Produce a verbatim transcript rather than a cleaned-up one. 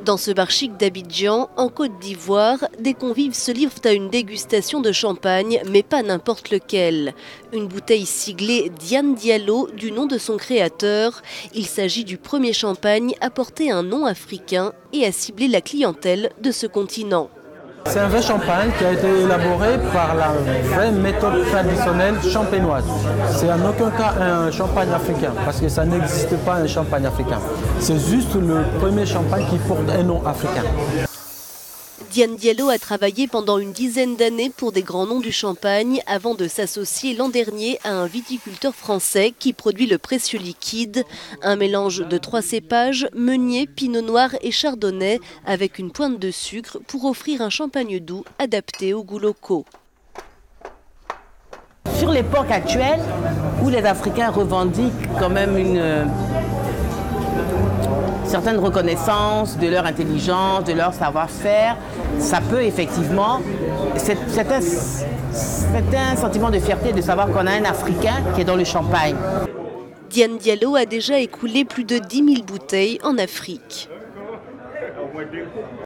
Dans ce bar chic d'Abidjan, en Côte d'Ivoire, des convives se livrent à une dégustation de champagne, mais pas n'importe lequel. Une bouteille siglée Diane Diallo, du nom de son créateur. Il s'agit du premier champagne à porter un nom africain et à cibler la clientèle de ce continent. C'est un vrai champagne qui a été élaboré par la vraie méthode traditionnelle champenoise. C'est en aucun cas un champagne africain, parce que ça n'existe pas un champagne africain. C'est juste le premier champagne qui porte un nom africain. Diane Diallo a travaillé pendant une dizaine d'années pour des grands noms du champagne avant de s'associer l'an dernier à un viticulteur français qui produit le précieux liquide, un mélange de trois cépages, meunier, pinot noir et chardonnay, avec une pointe de sucre pour offrir un champagne doux adapté aux goûts locaux. Sur l'époque actuelle, où les Africains revendiquent quand même une certaine reconnaissance de leur intelligence, de leur savoir-faire, ça peut effectivement, c'est un, c'est un sentiment de fierté de savoir qu'on a un Africain qui est dans le champagne. Diane Diallo a déjà écoulé plus de dix mille bouteilles en Afrique.